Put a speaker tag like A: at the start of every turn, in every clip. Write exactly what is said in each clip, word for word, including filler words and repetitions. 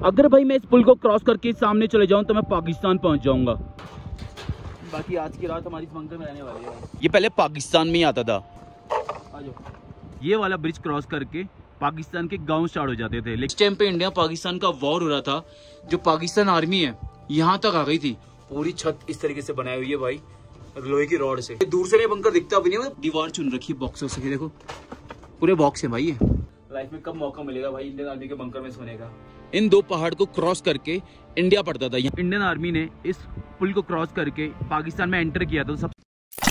A: अगर भाई मैं इस पुल को क्रॉस करके सामने चले जाऊं तो मैं पाकिस्तान पहुंच जाऊंगा। बाकी आज की रात हमारी इस बंकर में रहने वाली है। ये पहले पाकिस्तान में ही आता था। ये वाला ब्रिज क्रॉस करके पाकिस्तान के गांव स्टार्ट हो जाते थे। लेकिन टाइम पे इंडिया पाकिस्तान का वॉर हो रहा था, जो पाकिस्तान आर्मी है यहाँ तक आ गई थी। पूरी छत इस तरीके से बनाई हुई है भाई, लोहे की रॉड से। दूर से नहीं बंकर दिखता भी नहीं, दीवार चुन रखी है बॉक्सों से। देखो पूरे बॉक्स है भाई। ये लाइफ में कब मौका मिलेगा भाई इंडियन आर्मी के बंकर में सोने का। इन दो पहाड़ को क्रॉस करके इंडिया पड़ता था। इंडियन आर्मी ने इस पुल को क्रॉस करके पाकिस्तान में एंटर किया था। सब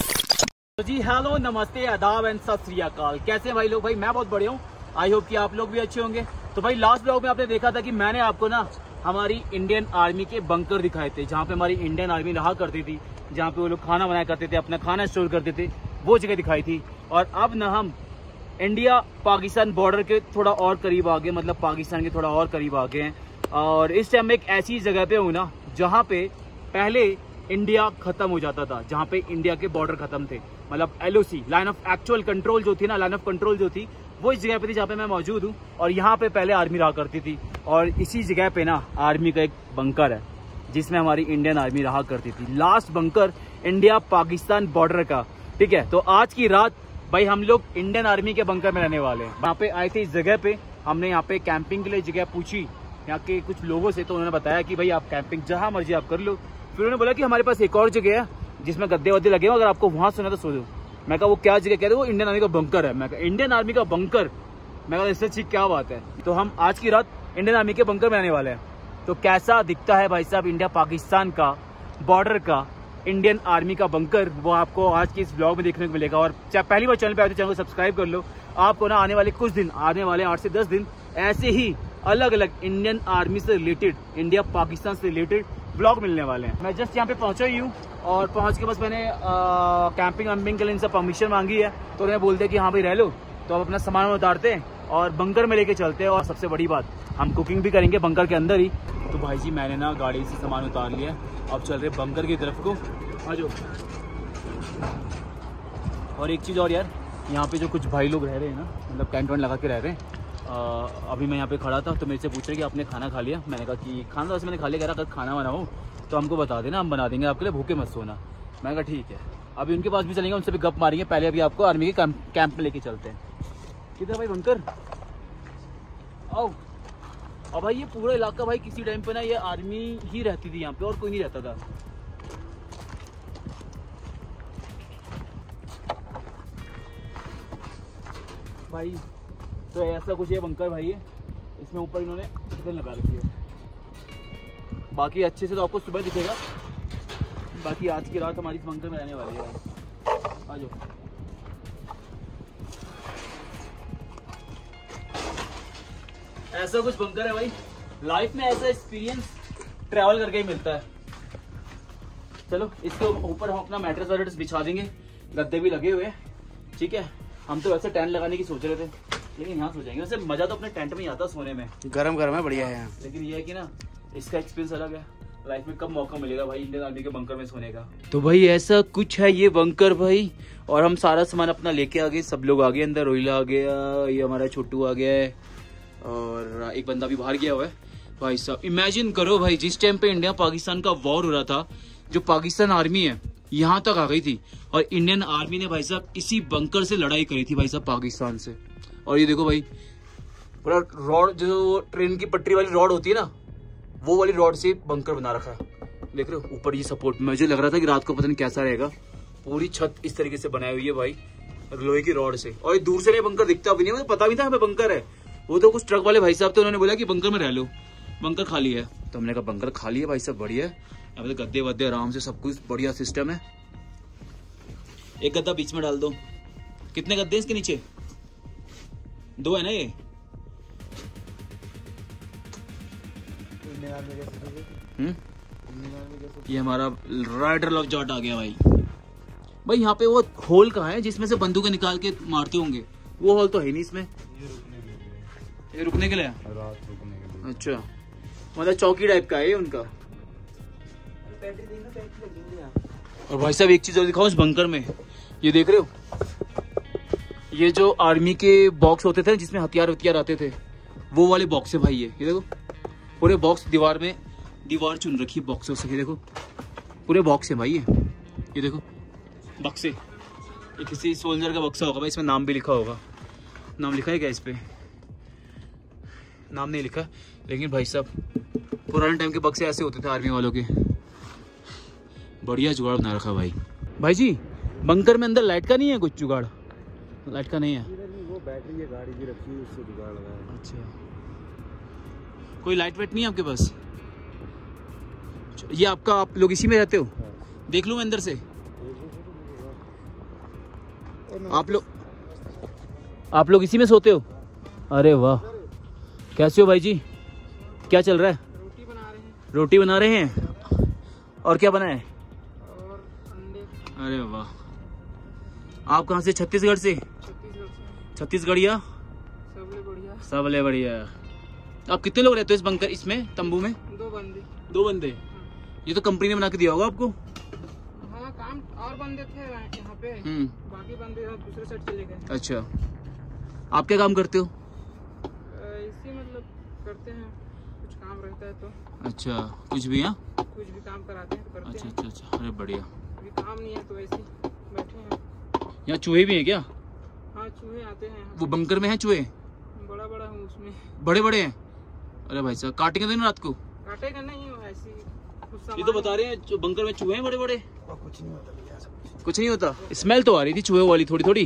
A: तो जी हेलो नमस्ते आदाब एंड सत श्री अकाल। कैसे हैं भाई लोग? भाई मैं बहुत बढ़िया हूँ। आई होप कि आप लोग भी अच्छे होंगे। तो भाई लास्ट ब्लॉग में आपने देखा था कि मैंने आपको ना हमारी इंडियन आर्मी के बंकर दिखाए थे, जहाँ पे हमारी इंडियन आर्मी रहा करती थी, जहाँ पे वो लोग खाना बनाया करते थे, अपना खाना स्टोर करते थे, वो जगह दिखाई थी। और अब ना हम इंडिया पाकिस्तान बॉर्डर के थोड़ा और करीब आ गए, मतलब पाकिस्तान के थोड़ा और करीब आ गए हैं। और इस टाइम एक ऐसी जगह पे हूँ ना जहाँ पे पहले इंडिया खत्म हो जाता था, जहाँ पे इंडिया के बॉर्डर खत्म थे, मतलब LOC line of actual control जो थी ना, लाइन ऑफ कंट्रोल जो थी वो इस जगह पे थी जहाँ पे मैं मौजूद हूँ। और यहाँ पे पहले आर्मी रहा करती थी, और इसी जगह पे ना आर्मी का एक बंकर है जिसमें हमारी इंडियन आर्मी रहा करती थी। Last bunker India Pakistan border का, ठीक है। तो आज की रात भाई हम लोग इंडियन आर्मी के बंकर में रहने वाले हैं। यहाँ पे आए थे इस जगह पे, हमने यहाँ पे कैंपिंग के लिए जगह पूछी यहाँ के कुछ लोगों से, तो उन्होंने बताया कि भाई आप कैंपिंग जहाँ मर्जी आप कर लो। फिर उन्होंने बोला कि हमारे पास एक और जगह है जिसमें गद्दे वद्दे लगे हो, अगर आपको वहाँ सोना तो सो दो। मैं कहा वो क्या जगह कह रहे हो? वो इंडियन आर्मी का बंकर है। मैं कहा इंडियन आर्मी का बंकर? मैं कहा इससे ठीक क्या बात है। तो हम आज की रात इंडियन आर्मी के बंकर में रहने वाले हैं। तो कैसा दिखता है भाई साहब इंडिया पाकिस्तान का बॉर्डर का इंडियन आर्मी का बंकर, वो आपको आज की इस ब्लॉग में देखने को मिलेगा। और चाहे पहली बार चैनल पे आए तो चैनल को सब्सक्राइब कर लो। आपको ना आने वाले कुछ दिन, आने वाले आठ से दस दिन ऐसे ही अलग अलग इंडियन आर्मी से रिलेटेड, इंडिया पाकिस्तान से रिलेटेड ब्लॉग मिलने वाले हैं। मैं जस्ट यहाँ पे पहुंचा ही हूँ, और पहुंच के बस मैंने आ, कैंपिंग वैम्पिंग के लिए इनसे परमिशन मांगी है। तो उन्हें बोलते हैं कि हाँ भाई रह लो। तो अब अपना सामान उतारते हैं और बंकर में लेके चलते हैं। और सबसे बड़ी बात, हम कुकिंग भी करेंगे बंकर के अंदर ही। तो भाई जी मैंने ना गाड़ी से सामान उतार लिया, अब चल रहे बंकर की तरफ को। आ जाओ। और एक चीज़ और यार, यहाँ पे जो कुछ भाई लोग रह रहे हैं ना, मतलब टेंट वेंट लगा के रह रहे हैं। आ, अभी मैं यहाँ पे खड़ा था तो मेरे से पूछ रहे कि आपने खाना खा लिया? मैंने कहा कि खाना तो वैसे मैंने खा लिया। कह रहा अगर खाना बनाओ तो हमको बता देना, हम बना देंगे आपके लिए, भूखे मत सोना। मैंने कहा ठीक है। अभी उनके पास भी चलेंगे, उनसे भी गप मारेंगे। पहले अभी आपको आर्मी के कैंप कैंप में लेके चलते हैं। किधर भाई बंकर? आओ। अब भाई ये पूरा इलाका भाई किसी टाइम पे ना ये आर्मी ही रहती थी यहाँ पे, और कोई नहीं रहता था। भाई तो ऐसा कुछ ये बंकर भाई है, इसमें ऊपर इन्होंने चिकन लगा रखी है। बाकी अच्छे से तो आपको सुबह दिखेगा। बाकी आज की रात हमारी इस बंकर में रहने वाली है। आ जाओ। ऐसा कुछ बंकर है भाई, लाइफ में ऐसा एक्सपीरियंस ट्रैवल करके ही मिलता है। चलो इसके ऊपर हम अपना मैट्रेस वैट्रेस बिछा देंगे, गद्दे भी लगे हुए हैं, ठीक है। हम तो वैसे टेंट लगाने की सोच रहे थे, लेकिन यहाँ सो जाएंगे। वैसे मजा तो अपने टेंट में ही आता सोने में, गरम गरम है, बढ़िया है। लेकिन ये है कि ना इसका एक्सपीरियंस अलग है। लाइफ में कब मौका मिलेगा भाई इंडियन आर्मी के बंकर में सोने का। तो भाई ऐसा कुछ है ये बंकर भाई। और हम सारा सामान अपना लेके आ गए, सब लोग आ गए अंदर। रोहिला आ गया, ये हमारा छोटू आ गया है, और एक बंदा भी बाहर गया हुआ है। भाई साहब इमेजिन करो भाई, जिस टाइम पे इंडिया पाकिस्तान का वॉर हो रहा था, जो पाकिस्तान आर्मी है यहाँ तक आ गई थी, और इंडियन आर्मी ने भाई साहब इसी बंकर से लड़ाई करी थी भाई साहब पाकिस्तान से। और ये देखो भाई पूरा रॉड, जो ट्रेन की पटरी वाली रॉड होती है ना, वो वाली रॉड से बंकर बना रखा है। देख रहे हो ऊपर ये सपोर्ट। मुझे लग रहा था कि रात को पता नहीं कैसा रहेगा। पूरी छत इस तरीके से बनाई हुई है भाई, लोहे की रॉड से। और दूर से नहीं बंकर दिखता भी नहीं, मुझे पता भी था हमें बंकर है। वो तो कुछ ट्रक वाले भाई साहब थे, उन्होंने बोला कि बंकर में रह लो, बंकर खाली है। तो हमने कहा बंकर खाली है भाई साहब, बढ़िया है। यहाँ पे गद्दे वद्दे आराम से, सब कुछ बढ़िया सिस्टम है। एक गद्दा बीच में डाल दो। कितने गद्दे इसके नीचे? दो है ना ये? हम्म ये हमारा राइडर लव जॉट आ गया भाई। भाई यहाँ पे वो होल कहाँ है जिसमें से बंदूकें निकाल के मारते होंगे? वो होल तो है नहीं इसमें। ये रुकने के लिए, रात रुकने के लिए। अच्छा, मतलब चौकी टाइप का है उनका। और भाई साहब एक चीज और दिखाओ इस बंकर में, ये देख रहे हो, ये जो आर्मी के बॉक्स होते थे जिसमें हथियार हथियार आते थे, वो वाले बॉक्स है भाई। ये ये देखो, पूरे बॉक्स दीवार में दीवार चुन रखी है बॉक्सों से। देखो पूरे बॉक्स है भाई ये ये देखो बक्से। ये किसी सोल्जर का बक्सा होगा भाई, इसमें नाम भी लिखा होगा। नाम लिखा है क्या इस पे? नाम नहीं लिखा, लेकिन भाई साहब पुराने टाइम के बक्से ऐसे होते थे आर्मी वालों के। बढ़िया जुगाड़ बना रखा भाई। भाई जी बंकर में अंदर लाइट का नहीं है कुछ जुगाड़? लाइट का नहीं है,
B: वो बैटरी है गाड़ी की रखी है, उससे जुगाड़ लगा है।
A: अच्छा, कोई लाइट वेट नहीं है आपके पास? ये आपका, आप लोग इसी में रहते हो?
B: हाँ।
A: देख लूँ मैं अंदर से? आप लोग आप लोग इसी में सोते हो? अरे वाह, कैसे हो भाई जी? क्या चल रहा है?
C: रोटी बना रहे हैं।
A: रोटी बना रहे हैं, और क्या बना है?
C: और अंडे।
A: अरे वाह, आप कहाँ से? छत्तीसगढ़ से?
C: छत्तीसगढ़ से।
A: छत्तीसगढ़िया
C: सबले बढ़िया।
A: सबले बढ़िया। आप कितने लोग रहते हो इस बंकर, इसमें तंबू में?
C: दो बंदे।
A: दो बंदे?
C: हाँ।
A: ये तो कंपनी ने बना के दिया होगा आपको?
C: हाँ, काम और बंदे थे यहाँ पे,
A: हम्म,
C: बाकी बंदे दूसरे साइड चले गए।
A: अच्छा, आप क्या काम करते हो?
C: इसी मतलब करते हैं, कुछ काम रहता है तो।
A: अच्छा, कुछ भी? हाँ,
C: कुछ भी काम कराते हैं तो करते
A: अच्छा
C: हैं।
A: अच्छा अच्छा, अरे बढ़िया।
C: अभी काम नहीं है तो ऐसे ही बैठे हैं।
A: यहाँ चूहे भी हैं क्या?
C: हाँ, चूहे आते हैं।
A: वो बंकर में है चूहे?
C: बड़ा बड़ा हूँ उसमें।
A: बड़े बड़े हैं? अरे भाई साहब, काटेंगे तो नहीं रात को?
C: काटेगा नहीं, ऐसे ही कुछ
A: ये तो बता रहे हैं जो बंकर में चूहे हैं बड़े बड़े।
B: कुछ नहीं होता भैया, सब कुछ।
A: कुछ नहीं होता? स्मेल तो आ रही थी चूहे वाली थोड़ी थोड़ी।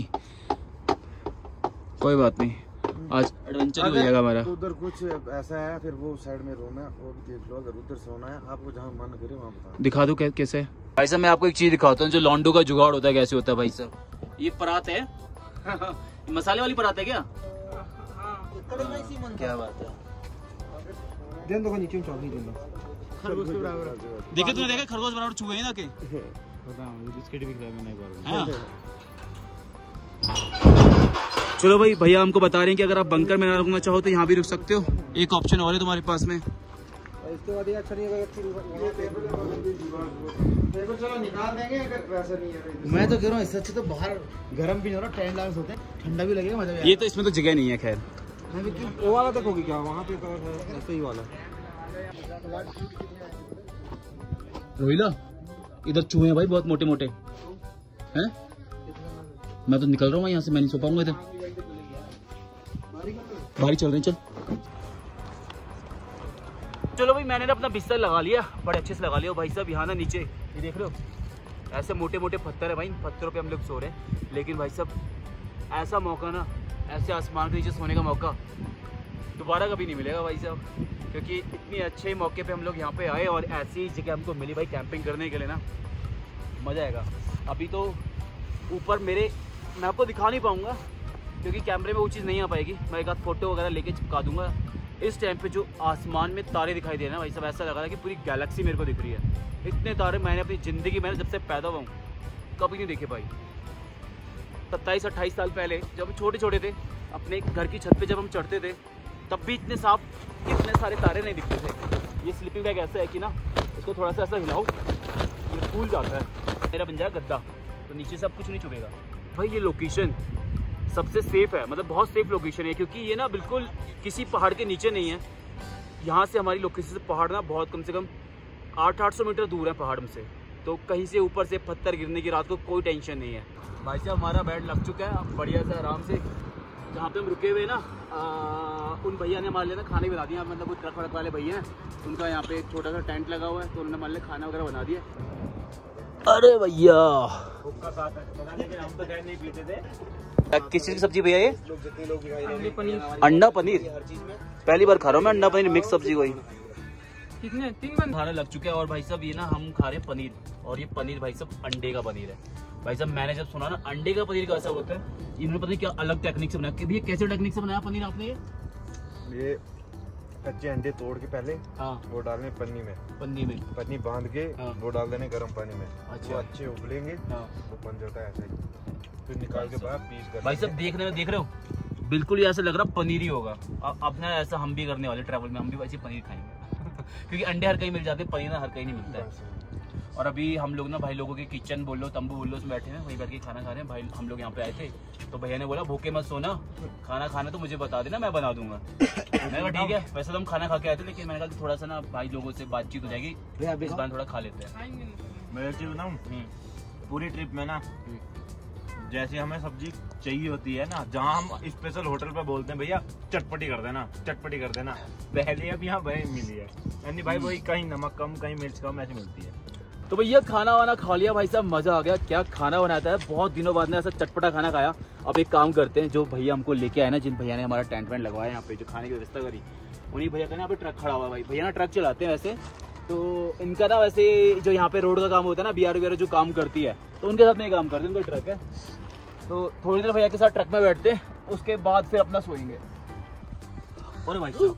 A: कोई बात नहीं, आज एडवेंचर हो जाएगा हमारा।
B: उधर कुछ ऐसा है, फिर वो साइड में रूम है, वो भी देख लो। अगर उधर सोना है आपको, जहाँ मन करे वहाँ बता
A: दिखा दो कैसे है। भाई साहब मैं आपको एक चीज दिखाता हूँ, जो लॉन्डो का जुगाड़ होता है कैसे होता है भाई साहब। ये परात है मसाले वाली परात है क्या?
C: हाँ।
A: क्या बात है,
B: दे दो नीचे चौकी दे दो।
C: खरगोश के बराबर।
A: देखे तुमने देखा खरगोश बराबर चूहे हैं ना के?
B: पता मुझे बिस्किट भी खिलाया मैंने एक बार।
A: हाँ। चलो भाई, भैया हमको बता रहे हैं कि अगर आप बंकर में ना रुकना चाहो तो यहाँ भी रुक सकते हो। एक ऑप्शन और है तुम्हारे पास में।
B: इसके बाद ये अच्छा नहीं होगा, फिर वहाँ पे टेबल चलो निकाल देंगे अगर वैसा नहीं है। मैं तो कह रहा हूँ इससे अच्छे तो बाहर गर्म भी नहीं हो रहा, टेंट लगा सोते हैं, ठंडा भी लगेगा, मजा भी आएगा।
A: ये तो इसमें तो जगह नहीं है खैर।
B: वो वाला देखोगे क्या वहाँ पे? ऐसे ही वाला
A: रोहिला, इधर चूहे हैं भाई बहुत मोटे मोटे हैं। मैं तो निकल रहा हूँ यहाँ से, मैं नहीं सो पाऊंगा इधर। बारी चल रही, चल। चलो भाई, मैंने ना अपना बिस्तर लगा लिया, बड़े अच्छे से लगा लिया भाई साहब। यहाँ ना नीचे ये देख रहे हो, ऐसे मोटे मोटे पत्थर है भाई, इन पत्थरों पे हम लोग सो रहे हैं। लेकिन भाई साहब ऐसा मौका ना, ऐसे आसमान के नीचे सोने का मौका दोबारा कभी नहीं मिलेगा भाई साहब, क्योंकि इतनी अच्छे मौके पे हम लोग यहाँ पे आए और ऐसी जगह हमको मिली भाई कैंपिंग करने के लिए ना, मज़ा आएगा। अभी तो ऊपर मेरे, मैं आपको दिखा नहीं पाऊँगा क्योंकि कैमरे में वो चीज़ नहीं आ पाएगी। मैं एक आध फोटो वगैरह लेके चिपका दूंगा। इस टाइम पे जो आसमान में तारे दिखाई दे रहे हैं भाई साहब, ऐसा लग रहा है कि पूरी गैलेक्सी मेरे को दिख रही है। इतने तारे मैंने अपनी ज़िंदगी में जब से पैदा हुआ हूँ कभी नहीं देखे भाई। सत्ताईस अट्ठाईस साल पहले जब हम छोटे छोटे थे, अपने घर की छत पे जब हम चढ़ते थे, तब भी इतने साफ इतने सारे तारे नहीं दिखते थे। ये स्लीपिंग बैग ऐसा है कि ना, इसको थोड़ा सा ऐसा हिलाओ, ये फूल जाता है, मेरा बन जाएगा गद्दा, तो नीचे से अब कुछ नहीं चुभेगा भाई। ये लोकेशन सबसे सेफ है, मतलब बहुत सेफ लोकेशन है, क्योंकि ये ना बिल्कुल किसी पहाड़ के नीचे नहीं है। यहाँ से हमारी लोकेशन से पहाड़ ना बहुत कम से कम आठ आठ सौ मीटर दूर है पहाड़ से, तो कहीं से ऊपर से पत्थर गिरने की रात को कोई टेंशन नहीं है भाई साहब। हमारा बेड लग चुका है अब बढ़िया से आराम से। जहाँ पे हम रुके हुए ना, आ, उन भैया ने हमारे लिए ना खाने बना दिया, मतलब वो ट्रक व्रक वाले भैया हैं, उनका यहाँ पे एक छोटा सा टेंट लगा हुआ है, तो उन्होंने हमारे लिए खाना वगैरह बना दिया। अरे भैया हम तो नहीं पीते थे। किस चीज़ की सब्जी भैया ये?
C: पनीर।
A: अंडा पनीर पहली बार खा रहा हूँ मैं, अंडा पनीर मिक्स सब्जी कोई।
C: कितने? तीन बंद
A: खाना लग चुके हैं और भाई साहब ये ना हम खा रहे हैं पनीर, और ये पनीर भाई साहब अंडे का पनीर है भाई साहब। मैंने जब सुना ना अंडे का पनीर कैसा होता है, इन्होंने पता नहीं क्या अलग टेक्निक से बनाया। भैया कैसे टेक्निक से बनाया पनीर आपने? ये
B: ये कच्चे अंडे तोड़ के पहले
A: हाँ
B: वो डालने पन्नी में,
A: पन्नी में
B: पन्नी बांध के
A: हाँ।
B: वो डाल देने गर्म पानी में।
A: अच्छा।
B: वो अच्छे उबलेंगे,
A: हाँ
B: वो बन जाता है ऐसा ही, फिर निकाल के बाद पीस कर
A: भाई साहब। देखने में देख रहे हो बिल्कुल ही ऐसा लग रहा पनीर ही होगा। अब ना ऐसा हम भी करने वाले ट्रैवल में, हम भी वैसे पनीर खाएंगे क्योंकि अंडे हर कहीं मिल जाते हैं, पनीर हर कहीं नहीं मिलता है। और अभी हम लोग ना भाई लोगों के किचन बोल लो, तंबू बोल लो, उसमें बैठे हैं, वहीं बैठ के खाना खा रहे हैं। भाई हम लोग यहाँ पे आए थे तो भैया ने बोला भूखे मत सोना, खाना खाना तो मुझे बता देना, मैं बना दूंगा। मैंने कहा ठीक है। वैसे तो हम खाना खा के आए थे, लेकिन मैंने कहा थोड़ा सा ना भाई लोगों से बातचीत हो जाएगी, इस बार थोड़ा खा लेते हैं।
D: मैं एक चीज बताऊँ, पूरी ट्रिप में ना जैसे हमें सब्जी चाहिए होती है ना, जहाँ हम स्पेशल होटल पे बोलते हैं भैया चटपटी कर देना, चटपटी कर देना, पहले अब यहाँ भाई मिली है यानी भाई वही कहीं नमक कम कहीं मिर्च कम ऐसी मिलती है।
A: तो भैया खाना वाना खा लिया भाई साहब, मजा आ गया। क्या खाना बनाता है, बहुत दिनों बाद में ऐसा चटपटा खाना खाया। अब एक काम करते हैं, जो भैया हमको लेके आए ना, जिन भैया ने हमारा टेंट वेंट लगवाया यहाँ पे, जो खाने की व्यवस्था करी, उन्हीं भैया का ना यहाँ पे ट्रक खड़ा हुआ। भाई भैया ना ट्रक चलाते हैं वैसे तो, इनका ना वैसे जो यहाँ पे रोड का काम होता है ना, बी आर वगैरह जो काम करती है, तो उनके साथ में काम करते हैं, उनका ट्रक है। तो थोड़ी देर भैया के साथ ट्रक में बैठते हैं, उसके बाद फिर अपना सोएंगे। और भाई साहब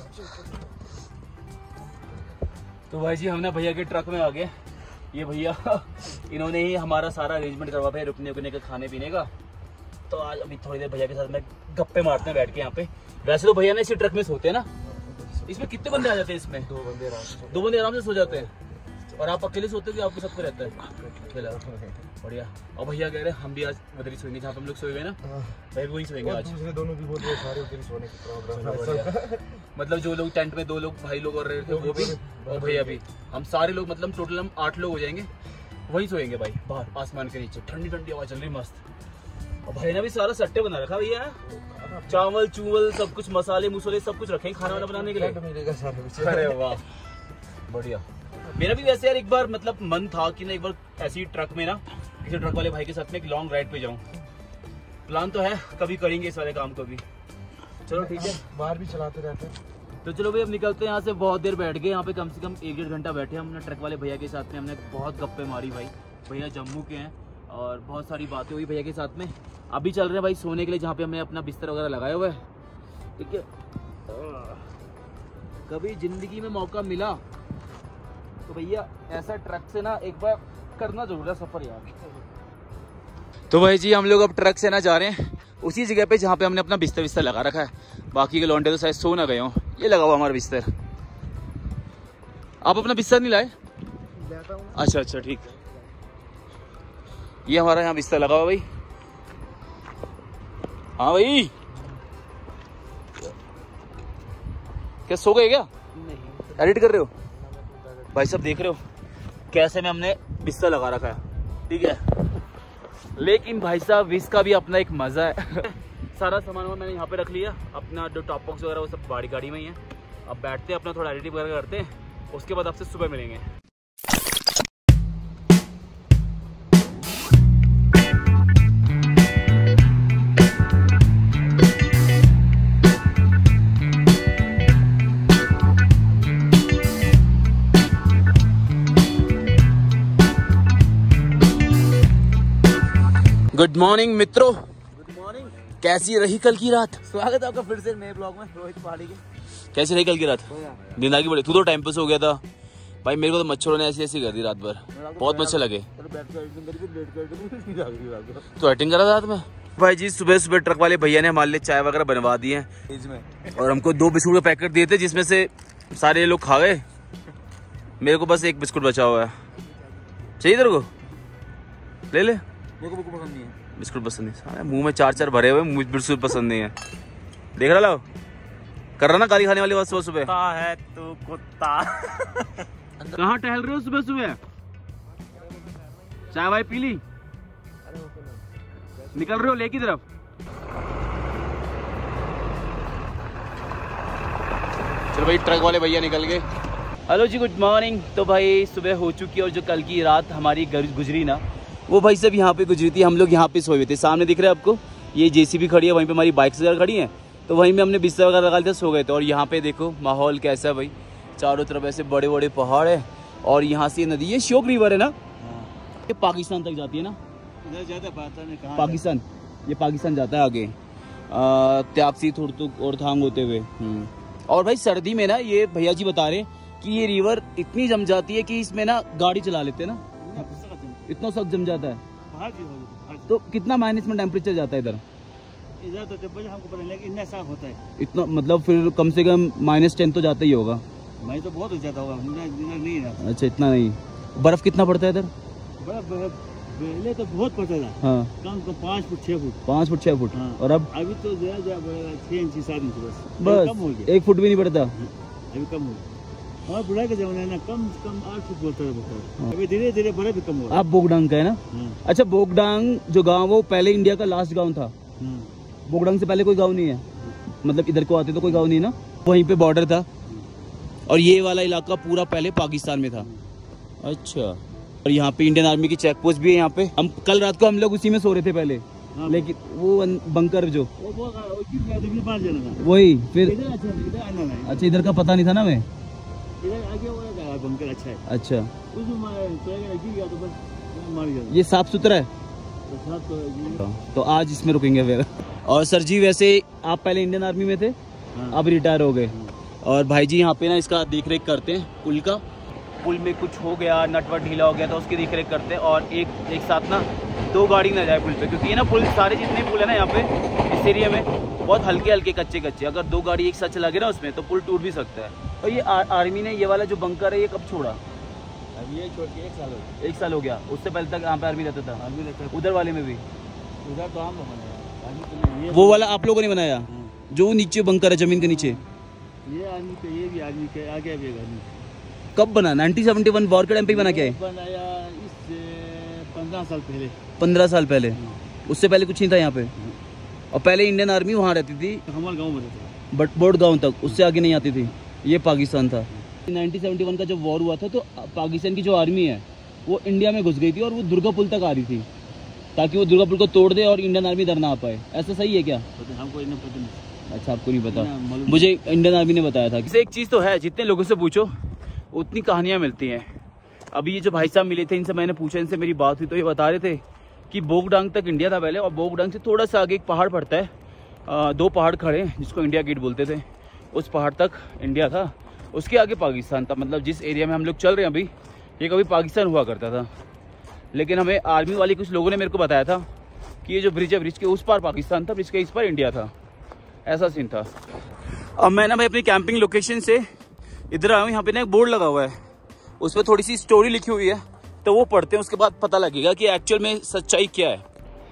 A: तो भाई जी हम ना भैया के ट्रक में आ गए। ये भैया इन्होंने ही हमारा सारा अरेंजमेंट करवा पाया रुकने उकने का, खाने पीने का। तो आज अभी थोड़ी देर भैया के साथ में गप्पे मारते हैं बैठ के यहाँ पे। वैसे तो भैया ना इसी ट्रक में सोते हैं ना। इसमें कितने बंदे आ जाते हैं? इसमें दो बंदे आराम से दो बंदे आराम से सो जाते हैं। और आप अकेले सोते हो कि आपके साथ में रहता है? अकेला। बढ़िया। और भैया कह रहे हैं हम भी आज उधर ही सोएंगे जहाँ पे हम लोग सोए हुए ना, भाई वही सोएंगे आज।
B: दोनों भी बोल रहे हैं सारे उधर ही सोने की प्रोग्राम।
A: मतलब जो लोग टेंट में दो लोग भाई लोग और रहे थे वो भी, और भैया भी, हम सारे लोग मतलब टोटल हम आठ लोग हो जाएंगे, वही सोएंगे भाई बाहर आसमान के नीचे। ठंडी ठंडी हवा चल रही मस्त। और भाई ने भी सारा सट्टे बना रखा भैया, चावल चूवल सब कुछ, मसाले मुसाले सब कुछ रखे खाना वाना बनाने के लिए। अरे वाह बढ़िया। मेरा भी वैसे यार एक बार मतलब मन था कि ना एक बार ऐसी ट्रक में ना किसी ट्रक वाले भाई के साथ में एक लॉन्ग राइड पे जाऊं। प्लान तो है, कभी करेंगे इस वाले काम को भी। चलो ठीक है,
B: बाहर भी चलाते रहते हैं।
A: तो चलो भाई अब निकलते हैं यहाँ से। बहुत देर बैठ गए यहाँ पे, कम से कम एक डेढ़ घंटा बैठे हमने ट्रक वाले भैया के साथ में। हमने बहुत गप्पे मारी भाई, भैया जम्मू के हैं और बहुत सारी बातें हुई भैया के साथ में। अभी चल रहे हैं भाई सोने के लिए, जहाँ पे हमने अपना बिस्तर वगैरह लगाया हुआ है। ठीक है, कभी जिंदगी में मौका मिला तो भैया ऐसा ट्रक से ना एक बार करना जरूर है सफर यार। तो भाई जी हम लोग अब ट्रक से ना जा रहे हैं उसी जगह पे जहाँ पे हमने अपना बिस्तर बिस्तर लगा रखा है। बाकी के लौंडे तो शायद सो ना गए हों। ये लगा हुआ हमारा बिस्तर। आप अपना बिस्तर नहीं लाए? अच्छा अच्छा ठीक। ये हमारा यहाँ बिस्तर लगा हुआ भाई। हाँ भाई क्या सो गए क्या? नहीं। एडिट कर रहे हो भाई साहब? देख रहे हो कैसे में हमने बिस्तर लगा रखा है। ठीक है, लेकिन भाई साहब इसका भी अपना एक मजा है। सारा सामान मैंने यहाँ पे रख लिया, अपना जो टॉप बॉक्स वगैरह वो सब गाड़ी गाड़ी में ही है। अब बैठते हैं अपना थोड़ा एडिटिंग वगैरह करते हैं, उसके बाद आपसे सुबह मिलेंगे। गुड मॉर्निंग मित्रों।
B: Good morning.
A: कैसी रही कल की रात?
B: स्वागत है आपका फिर से नए ब्लॉग में रोहित पहाड़ी के।
A: कैसी रही कल की रात? नींद आ गई बड़ी? तू तो टाइम पास हो गया था भाई। मेरे को तो मच्छरों ने ऐसी ऐसी कर दी रात भर, बहुत मच्छर लगे। तो एडिटिंग करा रात में भाई जी। सुबह सुबह ट्रक वाले भैया ने हमारे लिए चाय वगैरह बनवा दी है और हमको दो बिस्कुट का पैकेट दिए थे, जिसमें से सारे लोग खा गए। मेरे को बस एक बिस्कुट बचा हुआ है। चाहिए तेरे को? ले ले।
B: मेरे को पसंद नहीं है
A: बिस्कुट, पसंद नहीं। मुंह में चार चार भरे हुए, मुझे बिस्कुट पसंद नहीं है। देख रहा लो कर रहा ना गाली खाने वाली बात सुबह सुबह
D: है तू कुत्ता।
A: कहाँ टहल रहे हो सुबह सुबह? चाय वाय पी ली? निकल रहे हो लेक की तरफ? चलो भाई ट्रक वाले भैया निकल गए। हेलो जी गुड मॉर्निंग। तो भाई सुबह हो चुकी है और जो कल की रात हमारी गुजरी ना, वो भाई सब यहाँ पे गुजरी थी। हम लोग यहाँ पे सोए हुए थे। सामने दिख रहा है आपको ये जेसीबी खड़ी है, वहीं पे हमारी बाइक्स वगैरह खड़ी हैं, तो वहीं में हमने बिस्तर वगैरह लगा लिया, सो गए थे। और यहाँ पे देखो माहौल कैसा है भाई, चारों तरफ ऐसे बड़े बड़े पहाड़ है और यहाँ से नदी, ये श्योक रिवर है ना, ये पाकिस्तान तक जाती है ना?
B: इधर जाता है
A: पाकिस्तान, ये पाकिस्तान जाता है आगे त्यागसी थुरतुक और थांग होते हुए। और भाई सर्दी में ना ये भैया जी बता रहे कि ये रिवर इतनी जम जाती है कि इसमें ना गाड़ी चला लेते हैं ना, इतना सख्त जम जाता है। तो कितना माइनस में टेम्परेचर जाता है इधर?
B: इधर तो टेम्परेचर हमको पता नहीं, इतना साफ होता है।
A: इतना मतलब फिर कम से कम माइनस टेन तो जाता ही होगा।
B: मैं तो बहुत हो जाता होगा, नहीं।
A: अच्छा इतना नहीं। बर्फ कितना पड़ता है इधर?
B: पहले तो बहुत पड़ता था,
A: हाँ
B: कम कम पाँच फुट छह फुट
A: पाँच फुट छह फुट
B: हाँ।
A: और अब
B: अभी तो जरा जरा बढ़ेगा छह इंच सात इंच बस
A: बस
B: कम हो गया,
A: एक फुट भी नहीं पड़ता।
B: अभी कम हो गया। और बुढ़ाई के जमाने में ना कम से कम आठ फुट बोलता था, अभी धीरे धीरे बर्फ भी कम हो रहा
A: आप बोगडांग का है ना?
B: है।
A: अच्छा, बोगडांग जो गांव वो पहले इंडिया का लास्ट गांव था। बोगडांग से पहले कोई गांव नहीं है, मतलब इधर को आते तो कोई गांव नहीं ना, वहीं पे बॉर्डर था और ये वाला इलाका पूरा पहले पाकिस्तान में था। अच्छा, और यहाँ पे इंडियन आर्मी की चेक पोस्ट भी है यहाँ पे। हम कल रात को हम लोग उसी में सो रहे थे पहले,
B: हाँ।
A: लेकिन वो बंकर जो
B: वो वो वो कितने आदमी पास जाना था,
A: वही फिर
B: इधर अच्छा इधर आना है,
A: अच्छा इधर का पता नहीं था ना मैं।
B: इधर आगे वो लगा बंकर अच्छा है,
A: अच्छा,
B: उसमें मार चलेगा गिर गया तो बस मार गया।
A: ये साफ सुथरा है
B: तो साथ तो
A: तो आज इसमें रुकेंगे फिर। और सर जी, वैसे आप पहले इंडियन आर्मी में थे,
B: हाँ।
A: अब रिटायर हो गए, और भाई जी यहाँ पे ना इसका देख रेख करते हैं पुल का। पुल में कुछ हो गया, नट वट ढीला हो गया तो उसकी देख रेख करते हैं, और एक एक साथ ना दो गाड़ी ना जाए पुल पे, क्योंकि ये ना पुल सारे जितने पुल है ना यहाँ पे इस एरिया में बहुत हल्के हल्के कच्चे कच्चे, अगर दो गाड़ी एक साथ चला गया ना उसमें तो पुल टूट भी सकता है। और ये आ, आर्मी ने ये वाला जो बंकर है ये कब छोड़ा?
B: अभी ये छोड़ के एक साल हो गया,
A: एक साल हो गया, उससे पहले तक यहाँ पे आर्मी रहता था।
B: आदमी रहता है
A: उधर वाले में भी
B: उधर तो हम बनाया, आदमी तो नहीं, ये
A: वो वाला आप लोगों ने बनाया जो नीचे बंकर है जमीन के नीचे?
B: ये आदमी के ये भी आदमी के आगे भी एक आदमी
A: कब बना? नाइनटीन सेवेंटी वन वॉर के टाइम पे बना क्या है?
B: बनाया इससे पंद्रह साल पहले,
A: पंद्रह साल पहले, उससे पहले कुछ नहीं था यहाँ पे। और पहले इंडियन आर्मी वहाँ रहती थी
B: हमारे गांव में रहता था,
A: बट बोर्ड गांव तक, उससे आगे नहीं आती थी। ये पाकिस्तान था। नाइनटीन सेवेंटी वन का जब वॉर हुआ था तो पाकिस्तान की जो आर्मी है वो इंडिया में घुस गई थी और वो दुर्गा पुल तक आ रही थी ताकि वो दुर्गा पुल को तोड़ दे और इंडियन आर्मी इधर ना आ पाए। ऐसा सही है क्या?
B: हमको इतना पता नहीं।
A: अच्छा, आपको नहीं पता?
B: ना, मालूम
A: मुझे इंडियन आर्मी ने बताया था। एक चीज़ तो है, जितने लोगों से पूछो उतनी कहानियाँ मिलती हैं। अभी ये जो भाई साहब मिले थे इनसे मैंने पूछा, इनसे मेरी बात हुई तो ये बता रहे थे कि बोगडांग तक इंडिया था पहले, और बोगडांग से थोड़ा सा आगे एक पहाड़ पड़ता है, आ, दो पहाड़ खड़े हैं जिसको इंडिया गेट बोलते थे, उस पहाड़ तक इंडिया था, उसके आगे पाकिस्तान था। मतलब जिस एरिया में हम लोग चल रहे हैं अभी, ये कभी पाकिस्तान हुआ करता था, लेकिन हमें आर्मी वाले कुछ लोगों ने मेरे को बताया था कि ये जो ब्रिज है, ब्रिज के उस पार पाकिस्तान था, ब्रिज के इस पार इंडिया था। ऐसा सीन था। अब मैं ना भाई अपनी कैंपिंग लोकेशन से इधर आया हूँ, यहाँ पे ना एक बोर्ड लगा हुआ है, उस पर थोड़ी सी स्टोरी लिखी हुई है, तो वो पढ़ते हैं, उसके बाद पता लगेगा कि एक्चुअल में सच्चाई क्या है।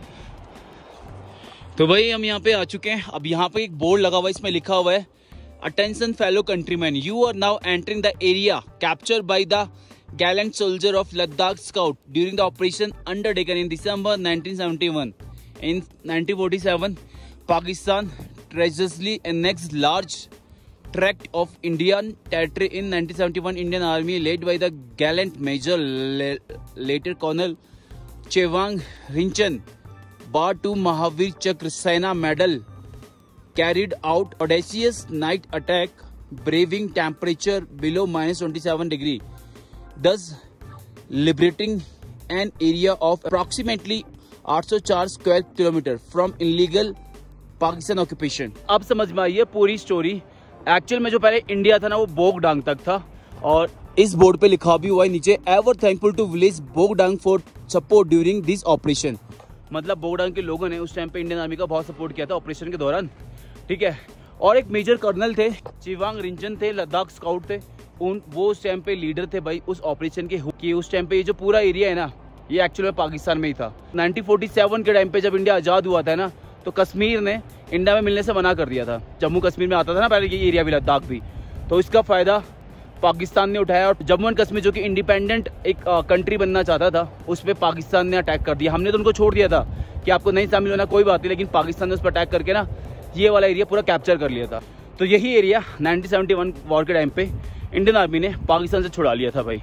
A: तो भाई हम यहाँ पे आ चुके हैं। अब यहाँ पे एक बोर्ड लगा हुआ है, इसमें लिखा हुआ है attention fellow countryman, you are now entering the area captured by the gallant soldier of Ladakh scout during the operation undertaken in December nineteen seventy one. In nineteen forty seven Pakistan treacherously annexed large tract of Indian territory in nineteen seventy-one. Indian Army led by the gallant Major later Colonel Chewang Rinchen bar to Mahavir Chakra Sena Medal carried out audacious night attack braving temperature below minus twenty-seven degree, thus liberating an area of approximately eight hundred four square kilometer from illegal Pakistan occupation. अब समझ में आई है पूरी story. Actual में जो पहले India था ना वो बोगडांग तक था, और इस बोर्ड पे लिखा भी हुआ है नीचे, ever thankful to village Bogdang for support during this operation. मतलब बोगडांग के लोगों ने उस टाइम पे इंडियन आर्मी का बहुत सपोर्ट किया था ऑपरेशन के दौरान, ठीक है। और एक मेजर कर्नल थे, चिवांग रिंचन थे, लद्दाख स्काउट थे, उन वो उस टाइम पे लीडर थे भाई उस ऑपरेशन के, कि उस टाइम पे ये जो पूरा एरिया है ना ये एक्चुअल में पाकिस्तान में ही था। नाइनटीन फोर्टी सेवन के टाइम पे जब इंडिया आज़ाद हुआ था ना, तो कश्मीर ने इंडिया में मिलने से मना कर दिया था। जम्मू कश्मीर में आता था ना पहले ये एरिया भी, लद्दाख भी, तो इसका फ़ायदा पाकिस्तान ने उठाया, और जम्मू एंड कश्मीर जो कि इंडिपेंडेंट एक कंट्री बनना चाहता था उस पर पाकिस्तान ने अटैक कर दिया। हमने तो उनको छोड़ दिया था कि आपको नहीं शामिल होना, कोई बात नहीं, लेकिन पाकिस्तान ने उस पर अटैक करके ना ये वाला एरिया पूरा कैप्चर कर लिया था। तो यही area nineteen seventy one war के टाइम पे इंडियन आर्मी ने पाकिस्तान से छुड़ा लिया था भाई।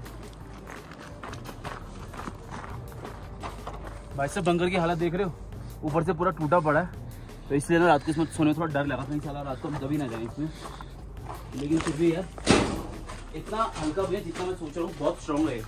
A: भाई साहब बंकर की हालत देख रहे हो, ऊपर से पूरा टूटा पड़ा है, तो इसलिए ना रात को इसमें सोने में थोड़ा डर लगा था, इंशाल्लाह रात को हम कभी ना जाएं इसमें। लेकिन फिर भी यार इतना हल्का भी है जितना मैं सोच रहा हूँ, बहुत स्ट्रॉन्ग है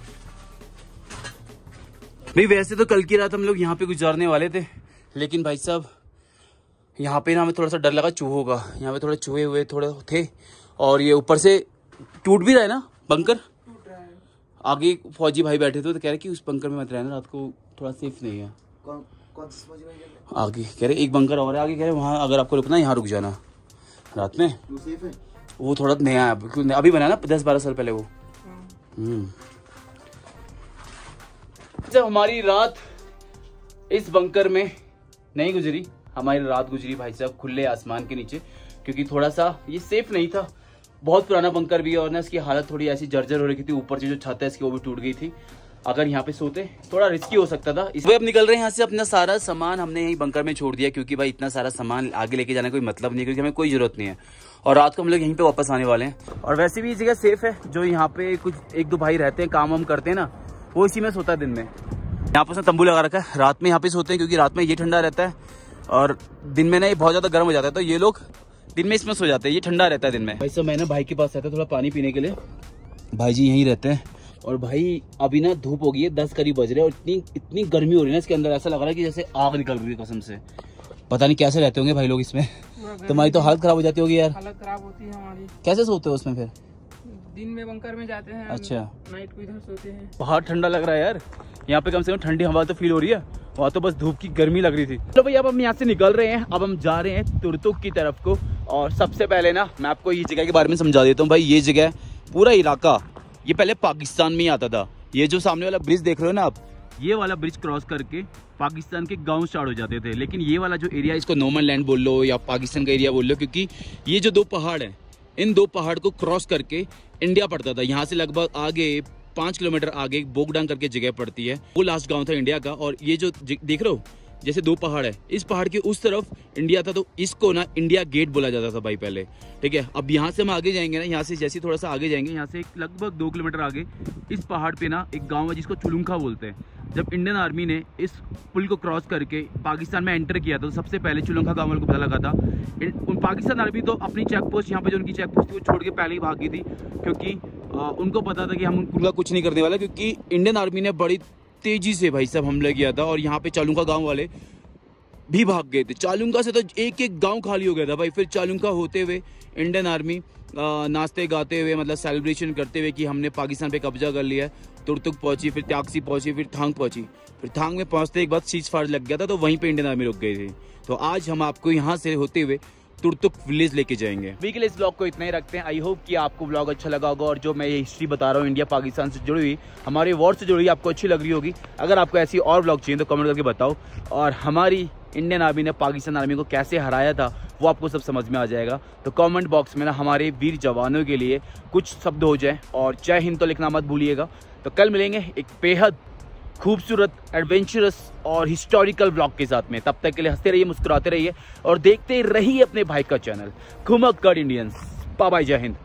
A: भाई। वैसे तो कल की रात हम लोग यहाँ पे गुजारने वाले थे, लेकिन भाई साहब यहाँ पे ना हमें थोड़ा सा डर लगा चूहों का। यहाँ पे थोड़े चूहे हुए थोड़े थे, और ये ऊपर से टूट भी रहा है ना बंकर। आगे फौजी भाई बैठे थे तो कह रहे कि उस बंकर में मत रहना, रात को थोड़ा सेफ नहीं है।
B: कौन कौन सी फौजी भाई?
A: आगे कह रहे एक बंकर और है, आगे कह रहे वहाँ अगर आपको रुकना है यहाँ रुक जाना रात में।
B: वो सेफ है?
A: वो थोड़ा नया है, अभी बना ना दस बारह साल पहले वो। हम्म जब हमारी रात इस बंकर में नहीं गुजरी, हमारी रात गुजरी भाई साहब खुले आसमान के नीचे, क्योंकि थोड़ा सा ये सेफ नहीं था। बहुत पुराना बंकर भी है और ना इसकी हालत थोड़ी ऐसी जर्जर हो रही थी। ऊपर से जो छत है इसकी वो भी टूट गई थी। अगर यहाँ पे सोते थोड़ा रिस्की हो सकता था। इस अब निकल रहे हैं यहाँ से। अपना सारा सामान हमने यही बंकर में छोड़ दिया, क्योंकि भाई इतना सारा सामान आगे लेके जाने का कोई मतलब नहीं है, क्योंकि हमें कोई जरूरत नहीं है। और रात को हम लोग यहीं पे वापस आने वाले हैं। और वैसे भी ये जगह सेफ है। जो यहाँ पे कुछ एक दो भाई रहते हैं, काम वाम करते हैं ना, वो इसी में सोता है दिन में। यहाँ पर तंबू लगा रखा है, रात में यहाँ पे सोते हैं, क्योंकि रात में ये ठंडा रहता है और दिन में ना ये बहुत ज्यादा गर्म हो जाता है। तो ये लोग दिन में इसमें सो जाते हैं, ये ठंडा रहता है दिन में। भाई साहब मैं ना भाई के पास रहता थोड़ा पानी पीने के लिए। भाई जी यहीं रहते हैं। और भाई अभी ना धूप हो गई है, दस करीब बज रहे हैं और इतनी इतनी गर्मी हो रही है ना इसके अंदर, ऐसा लग रहा है कि जैसे आग निकल रही है कसम से। पता नहीं कैसे रहते होंगे भाई लोग इसमें। तुम्हारी तो हालत खराब हो जाती होगी यार।
C: हालत खराब होती है हमारी।
A: कैसे सोते हो उसमें फिर?
C: दिन में बंकर में जाते हैं,
A: अच्छा,
C: नाइट को इधर सोते हैं।
A: बहुत ठंडा लग रहा है यार। यहाँ पे कम से कम ठंडी हवा तो फील हो रही है, वहाँ तो बस धूप की गर्मी लग रही थी। तो भाई अब हम यहाँ से निकल रहे हैं। अब हम जा रहे हैं तुर्तुक की तरफ को। और सबसे पहले ना मैं आपको ये जगह के बारे में समझा देता हूँ। भाई ये जगह पूरा इलाका ये पहले पाकिस्तान में ही आता था। ये जो सामने वाला ब्रिज देख रहे हो ना आप, ये वाला ब्रिज क्रॉस करके पाकिस्तान के गांव स्टार्ट हो जाते थे। लेकिन ये वाला जो एरिया, इसको नो मैन लैंड बोल लो या पाकिस्तान का एरिया बोल लो, क्योंकि ये जो दो पहाड़ हैं, इन दो पहाड़ को क्रॉस करके इंडिया पड़ता था। यहाँ से लगभग आगे पाँच किलोमीटर आगे बोगडांग करके जगह पड़ती है, वो लास्ट गांव था इंडिया का। और ये जो देख रहे हो जैसे दो पहाड़ है, इस पहाड़ के उस तरफ इंडिया था, तो इसको ना इंडिया गेट बोला जाता था भाई पहले। ठीक है, अब यहाँ से हम आगे जाएंगे ना, यहाँ से जैसे थोड़ा सा आगे जाएंगे, यहाँ से एक लगभग दो किलोमीटर आगे इस पहाड़ पे ना एक गांव है जिसको चुलुंखा बोलते हैं। जब इंडियन आर्मी ने इस पुल को क्रॉस करके पाकिस्तान में एंटर किया था, तो सबसे पहले चुलुंखा गांव वालों को पता लगा था। उन पाकिस्तान आर्मी तो अपनी चेक पोस्ट यहाँ पे जो उनकी चेक पोस्ट थी वो छोड़ के पहले ही भाग गई थी, क्योंकि आ, उनको पता था कि हम उनका कुछ नहीं करने वाला, क्योंकि इंडियन आर्मी ने बड़ी तेजी से भाई साहब हमला किया था। और यहाँ पे चालुंका गाँव वाले भी भाग गए थे। चालुंका से तो एक एक गांव खाली हो गया था भाई। फिर चालुंका होते हुए इंडियन आर्मी नाचते गाते हुए, मतलब सेलिब्रेशन करते हुए कि हमने पाकिस्तान पे कब्जा कर लिया, तुर्तुक पहुंची, फिर त्यागसी पहुंची, फिर थांग पहुंची। फिर थांग में पहुंचते एक बार सीज फायर लग गया था, तो वहीं पे इंडियन आर्मी रुक गई थी। तो आज हम आपको यहाँ से होते हुए तुर्तुक विलेज लेके जाएंगे। अभी के लिए इस ब्लॉग को इतना ही रखते हैं। आई होप कि आपको ब्लॉग अच्छा लगा होगा, और जो मैं ये हिस्ट्री बता रहा हूँ इंडिया पाकिस्तान से जुड़ी हुई, हमारे वॉर से जुड़ी हुई, आपको अच्छी लग रही होगी। अगर आपको ऐसी और ब्लॉग चाहिए तो कमेंट करके बताओ। और हमारी इंडियन आर्मी ने पाकिस्तान आर्मी को कैसे हराया था वो आपको सब समझ में आ जाएगा। तो कमेंट बॉक्स में ना हमारे वीर जवानों के लिए कुछ शब्द हो जाए, और जय हिंद तो लिखना मत भूलिएगा। तो कल मिलेंगे एक बेहद खूबसूरत, एडवेंचरस और हिस्टोरिकल ब्लॉग के साथ में। तब तक के लिए हंसते रहिए, मुस्कुराते रहिए और देखते रहिए अपने भाई का channel Ghumakkad Indians. Bye bye, जय हिंद।